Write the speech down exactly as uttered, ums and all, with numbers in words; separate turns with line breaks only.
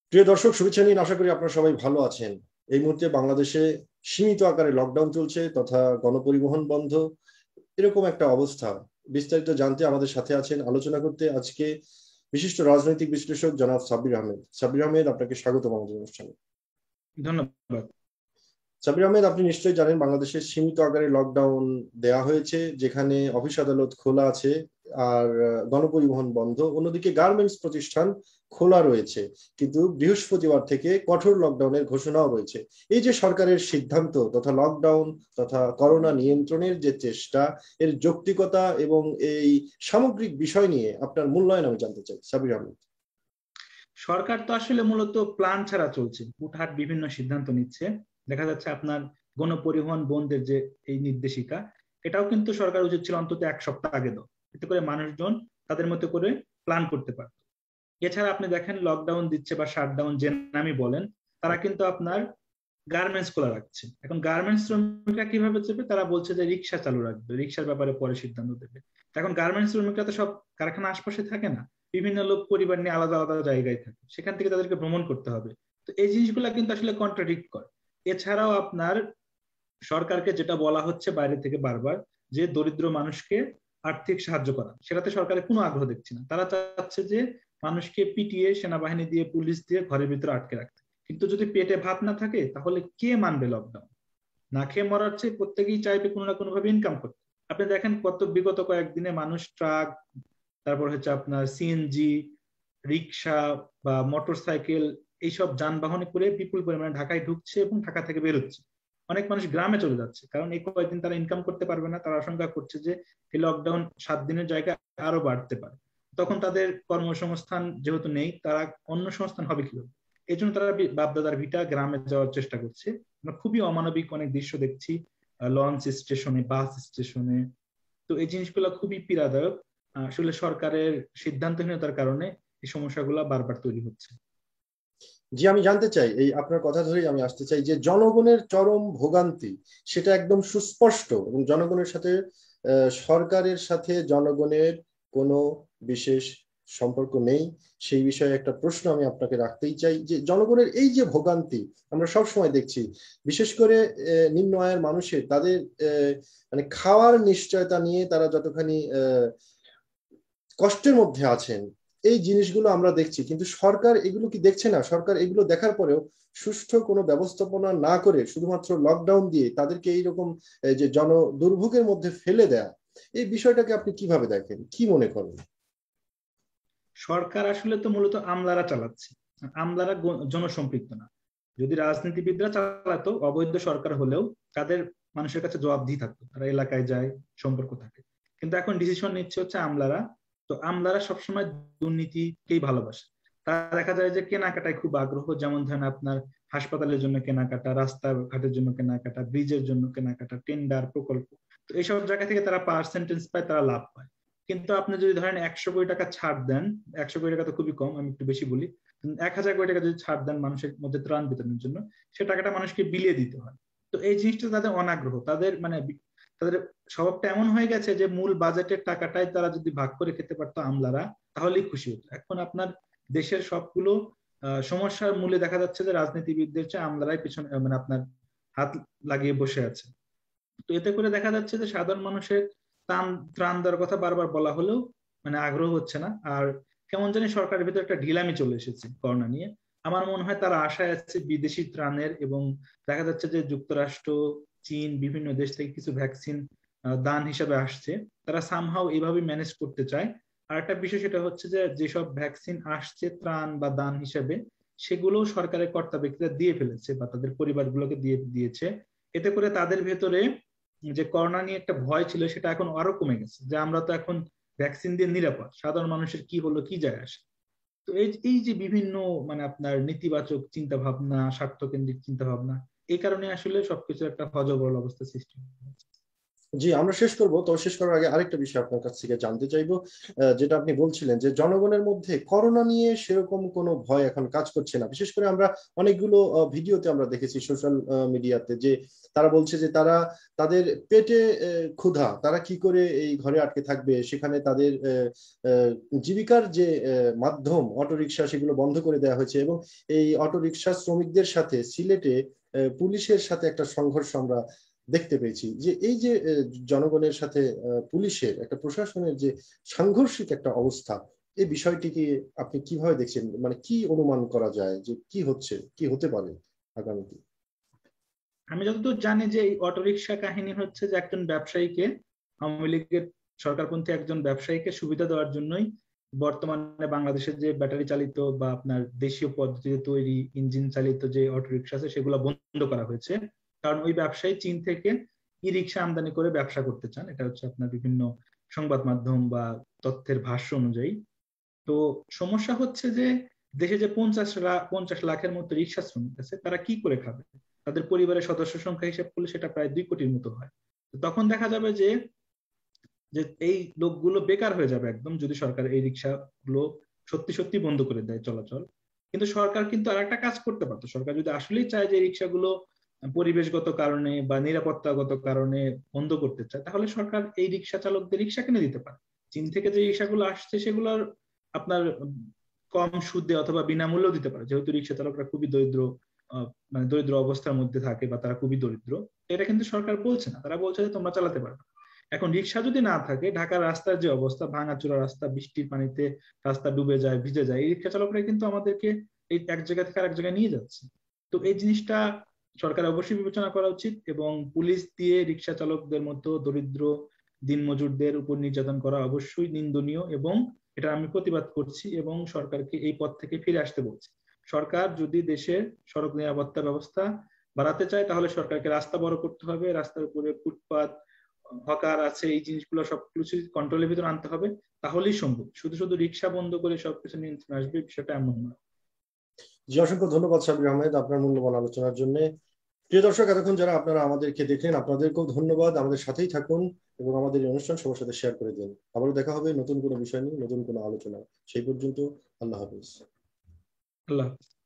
প্রিয় দর্শক, শুভেচ্ছা নিন। আশা করি আপনারা সবাই ভালো আছেন। এই মুহূর্তে বাংলাদেশে সীমিত আকারে লকডাউন চলছে তথা গণপরিবহন বন্ধ, এরকম একটা অবস্থা। বিস্তারিত জানতে আমাদের সাথে আছেন আলোচনা করতে আজকে বিশিষ্ট রাজনৈতিক বিশ্লেষক জনাব সাব্বির আহমেদ। সাব্বির আহমেদ, আপনাকে স্বাগত আমাদের অনুষ্ঠানে।
ধন্যবাদ।
সাব্বির আহমেদ, আপনি নিশ্চয়ই জানেন বাংলাদেশে সীমিত আকারে লকডাউন দেয়া হয়েছে, যেখানে অফিস আদালত খোলা আছে আর গণপরিবহন বন্ধ। অন্যদিকে গার্মেন্টস প্রতিষ্ঠান খোলা রয়েছে, কিন্তু বৃহস্পতিবার থেকে কঠোর লকডাউনের ঘোষণাও রয়েছে। এই যে সরকারের সিদ্ধান্ত তথা লকডাউন তথা করোনা নিয়ন্ত্রণের যে চেষ্টা, এর যৌক্তিকতা এবং এই সামগ্রিক বিষয় নিয়ে আপনার মূল্যায়ন আমি জানতে চাই সাব্বির আহমেদ।
সরকার তো আসলে মূলত প্ল্যান ছাড়া চলছে, হুটহাট বিভিন্ন সিদ্ধান্ত নিচ্ছে। দেখা যাচ্ছে আপনার গণপরিবহন বন্ধের যে এই নির্দেশিকা, এটাও কিন্তু সরকার উচিত ছিল অন্তত এক সপ্তাহ আগে দাও, এতে করে মানুষজন তাদের মতো করে প্ল্যান করতে পারত। এছাড়া আপনি দেখেন লকডাউন দিচ্ছে বা শাটডাউন যে নামই বলেন, তারা কিন্তু আপনার গার্মেন্টস খোলা রাখছে। এখন গার্মেন্টস শ্রমিকরা কিভাবে চেপে, তারা বলছে যে রিক্সা চালু রাখবে, রিক্সার ব্যাপারে পরে সিদ্ধান্ত দেবে। এখন গার্মেন্টস শ্রমিকরা তো সব কারখানা আশপাশে থাকে না, বিভিন্ন লোক পরিবার নিয়ে আলাদা আলাদা জায়গায় থাকে, সেখান থেকে তাদেরকে ভ্রমণ করতে হবে। তো এই জিনিসগুলো কিন্তু আসলে কন্ট্রাডিক্ট করে। এছাড়াও আপনার সরকারকে যেটা বলা হচ্ছে বাইরে থেকে বারবার, যে দরিদ্র মানুষকে আর্থিক সাহায্য করা, সেটাতে সরকারের কোনো আগ্রহ দেখছি না। তারা চাচ্ছে যে মানুষকে পিটিয়ে, সেনাবাহিনী দিয়ে, পুলিশ দিয়ে ঘরের ভিতরে আটকে রাখতে। কিন্তু যদি পেটে ভাত না থাকে তাহলে কে মানবে লকডাউন? না খেয়ে মরার চেয়ে প্রত্যেকেই চাইবে কোনো না কোনো ভাবে ইনকাম করতে। আপনি দেখেন কত বিগত কয়েকদিনে মানুষ ট্রাক, তারপর হচ্ছে আপনার সিএনজি, রিক্সা বা মোটর সাইকেল, এইসব যানবাহনে করে বিপুল পরিমাণে ঢাকায় ঢুকছে এবং ঢাকা থেকে বেরোচ্ছে। অনেক মানুষ গ্রামে চলে যাচ্ছে, কারণ এই কয়েকদিন তারা ইনকাম করতে পারবে না। তারা আশঙ্কা করছে যে এই লকডাউন সাত দিনের জায়গায় আরো বাড়তে পারে, তখন তাদের কর্মসংস্থান যেহেতু নেই, তারা অন্য সংস্থান হবে কিভাবে? এই জন্য তারা বাপদাদার ভিটা গ্রামে যাওয়ার চেষ্টা করছে। আমরা খুবই অমানবিক অনেক দৃশ্য দেখছি লঞ্চ স্টেশনে, বাস স্টেশনে। তো এই জিনিসগুলো খুবই পীড়াদায়ক। আসলে সরকারের সিদ্ধান্তহীনতার কারণে এই সমস্যাগুলো বারবার তৈরি হচ্ছে।
জি, আমি জানতে চাই, এই আপনার কথা ধরেই আমি আসতে চাই যে জনগণের চরম ভোগান্তি সেটা একদম সুস্পষ্ট, এবং জনগণের সাথে সরকারের সাথে জনগণের কোনো বিশেষ সম্পর্ক নেই। সেই বিষয়ে একটা প্রশ্ন আমি আপনাকে রাখতেই চাই, যে জনগণের এই যে ভোগান্তি আমরা সব সময় দেখছি, বিশেষ করে নিম্ন আয়ের মানুষের তাদের মানে খাওয়ার নিশ্চয়তা নিয়ে তারা যতখানি কষ্টের মধ্যে আছেন, এই জিনিসগুলো আমরা দেখছি, কিন্তু সরকার এগুলো কি দেখছে না? সরকার এগুলো দেখার পরেও সুষ্ঠু কোনো ব্যবস্থাপনা না করে শুধুমাত্র লকডাউন দিয়ে তাদেরকে এইরকম যে জন দুর্ভোগের মধ্যে ফেলে দেয়া, এই বিষয়টাকে আপনি কিভাবে দেখেন, কি মনে করেন?
সরকার আসলে তো মূলত আমলারা চালাচ্ছে, আমলারা জনসম্পৃক্ত না। যদি রাজনীতিবিদরা চালাতো, অবৈধ সরকার হলেও তাদের মানুষের কাছে জবাবদিহি থাকতো, তারা এলাকায় যায়, সম্পর্ক থাকে। কিন্তু এখন ডিসিশন নিচ্ছে হচ্ছে আমলারা। তো আমলারা সবসময় দুর্নীতিকেই ভালোবাসে। তারা দেখা যায় যে কেনাকাটায় খুব আগ্রহ, যেমন ধরেন আপনার হাসপাতালের জন্য কেনাকাটা, রাস্তাঘাটের জন্য কেনাকাটা, ব্রিজের জন্য কেনাকাটা, টেন্ডার, প্রকল্প। তো এইসব জায়গা থেকে তারা পার্সেন্টেজ পায়, তারা লাভ পায়। কিন্তু আপনি যদি ধরেন একশো কোটি টাকা ছাড় দেন, একশো কোটি টাকা তো খুবই কম, আমি একটু বেশি বলি, এক হাজার কোটি টাকা যদি ছাড় দেন মানুষের মধ্যে ত্রাণ বিতরণের জন্য, সে টাকাটা মানুষকে বিলিয়ে দিতে হয়। তো এই জিনিসটা তাদের অনাগ্রহ, তাদের মানে তাদের স্বভাবটা এমন হয়ে গেছে যে মূল বাজেটের টাকাটাই তারা যদি ভাগ করে খেতে পারতো আমলারা, তাহলেই খুশি হতো। এখন আপনার দেশের সবগুলো সমস্যার মূলে দেখা যাচ্ছে যে রাজনীতিবিদদের চেয়ে আমলারাই পিছনে মানে আপনার হাত লাগিয়ে বসে আছে। তো এতে করে দেখা যাচ্ছে যে সাধারণ মানুষের ত্রাণ ত্রাণ দেওয়ার কথা বারবার বলা হলেও মানে আগ্রহ হচ্ছে না। আর কেমন জানি সরকারের ভিতরে একটা ঢিলামি চলে এসেছে করোনা নিয়ে। আমার মনে হয় তারা আশায় আছে বিদেশি ত্রাণের, এবং দেখা যাচ্ছে যে যুক্তরাষ্ট্র, চীন, বিভিন্ন দেশ থেকে কিছু ভ্যাকসিন দান হিসাবে আসছে, তারা সামহাও এইভাবে ম্যানেজ করতে চায়। আর একটা বিষয় সেটা হচ্ছে যে যেসব ভ্যাকসিন আসছে ত্রাণ বা দান হিসাবে, সেগুলো সরকারের কর্তা ব্যক্তিরা দিয়ে ফেলেছে বা তাদের পরিবারগুলোকে দিয়ে দিয়েছে। এতে করে তাদের ভেতরে যে করোনা নিয়ে একটা ভয় ছিল, সেটা এখন আরো কমে গেছে, যে আমরা তো এখন ভ্যাকসিন দিয়ে নিরাপদ, সাধারণ মানুষের কি হলো কি যায় আসে। তো এই এই যে বিভিন্ন মানে আপনার নেতিবাচক চিন্তা ভাবনা, স্বার্থকেন্দ্রিক চিন্তা ভাবনা, এই কারণে আসলে সবকিছু একটা হযবল অবস্থা সৃষ্টি হয়েছে।
জি, আমরা শেষ করব। তবে শেষ করার আগে আরেকটা বিষয় আপনার কাছ থেকে জানতে চাইবো, আহ, যেটা আপনি বলছিলেন যে জনগণের মধ্যে করোনা নিয়ে সেরকম কোনো ভয় এখন কাজ করছে না। বিশেষ করে আমরা অনেকগুলো আহ, ভিডিওতে আমরা দেখেছি সোশ্যাল মিডিয়াতে যে তারা বলছে যে তারা তাদের পেটে আহ, ক্ষুধা, তারা কি করে এই ঘরে আটকে থাকবে, সেখানে তাদের আহ, আহ, জীবিকার যে আহ, মাধ্যম অটোরিকশা সেগুলো বন্ধ করে দেওয়া হয়েছে। এবং এই অটোরিকশা শ্রমিকদের সাথে সিলেটে আহ, পুলিশের সাথে একটা সংঘর্ষ আমরা দেখতে পেয়েছি। যে এই যে আহ, জনগণের সাথে আহ, পুলিশের একটা প্রশাসনের যে সাংঘর্ষিক একটা অবস্থা, এই বিষয়টিকে আপনি কিভাবে দেখছেন? মানে কি অনুমান করা যায় যে কি হচ্ছে, কি হতে পারে আগামীতে?
আমি যতদূর জানি যে এই অটোরিকশা কাহিনী হচ্ছে যে একজন ব্যবসায়ীকে, আওয়ামী লীগের সরকারপন্থী একজন ব্যবসায়ীকে সুবিধা দেওয়ার জন্যই বর্তমানে বাংলাদেশের যে ব্যাটারি চালিত বা আপনার দেশীয় পদ্ধতিতে তৈরি ইঞ্জিন চালিত যে অটোরিকশা আছে সেগুলো বন্ধ করা হয়েছে। কারণ ওই ব্যবসায়ী চীন থেকে ই রিক্সা আমদানি করে ব্যবসা করতে চান, এটা হচ্ছে আপনার বিভিন্ন সংবাদ মাধ্যম বা তথ্যের ভাষ্য অনুযায়ী। তো সমস্যা হচ্ছে যে দেশে যে পঞ্চাশ লাখ পঞ্চাশ লাখের মতো রিক্সা শ্রমিক আছে, তারা কি করে খাবে? তাদের পরিবারের সদস্য সংখ্যা হিসাব করলে সেটা প্রায় দুই কোটির মতো হয়। তো তখন দেখা যাবে যে যে এই লোকগুলো বেকার হয়ে যাবে একদম, যদি সরকার এই রিক্সা গুলো সত্যি সত্যি বন্ধ করে দেয় চলাচল। কিন্তু সরকার কিন্তু আর একটা কাজ করতে পারতো, সরকার যদি আসলেই চায় যে এই রিক্সাগুলো পরিবেশগত কারণে বা নিরাপত্তাগত কারণে বন্ধ করতে চায়, তাহলে সরকার এই রিক্সা চালকদের রিক্সা কিনে দিতে পারে। চীন থেকে যে রিক্সাগুলো আসছে সেগুলোর আপনার কম সুদে অথবা বিনামূল্যেও দিতে পারে, যেহেতু রিক্সা চালকরা খুবই দরিদ্র, আহ, মানে দরিদ্র অবস্থার মধ্যে থাকে বা তারা খুবই দরিদ্র। এটা কিন্তু সরকার বলছে না, তারা বলছে যে তোমরা চালাতে পারবে। এখন রিক্সা যদি না থাকে, ঢাকার রাস্তার যে অবস্থা, ভাঙাচোরা রাস্তা, বৃষ্টির পানিতে রাস্তা ডুবে যায়, ভিজে যায়, এই রিক্সা চালকরা কিন্তু আমাদেরকে এই এক জায়গা থেকে আরেক জায়গায় নিয়ে যাচ্ছে। তো এই জিনিসটা সরকার অবশ্যই বিবেচনা করা উচিত, এবং পুলিশ দিয়ে রিক্সা চালকদের মতো দরিদ্র দিনমজুরদের উপর নির্যাতন করা অবশ্যই নিন্দনীয়, এবং এটা আমি প্রতিবাদ করছি এবং সরকারকে এই পথ থেকে ফিরে আসতে বলছি। সরকার যদি দেশের সড়ক নিরাপত্তা ব্যবস্থা বাড়াতে চায়, তাহলে সরকারকে রাস্তা বড় করতে হবে, রাস্তার উপরে ফুটপাত, হকার আছে, এই জিনিসগুলো সবকিছু কন্ট্রোলের ভিতরে আনতে হবে। তাহলেই সম্ভব। শুধু শুধু রিক্সা বন্ধ করে সবকিছু নিয়ন্ত্রণ আসবে, বিষয়টা এমন নয়।
জি, অসংখ্য ধন্যবাদ সাবির আহমেদ আপনার মূল্যবান আলোচনার জন্য। প্রিয় দর্শক, এতক্ষণ যারা আপনারা আমাদেরকে দেখলেন, আপনাদেরকেও ধন্যবাদ। আমাদের সাথেই থাকুন এবং আমাদের এই অনুষ্ঠান সবার সাথে শেয়ার করে দিন। আবারও দেখা হবে নতুন কোনো বিষয় নিয়ে, নতুন কোনো আলোচনা। সেই পর্যন্ত আল্লাহ হাফিজ।
আল্লাহ হাফেজ।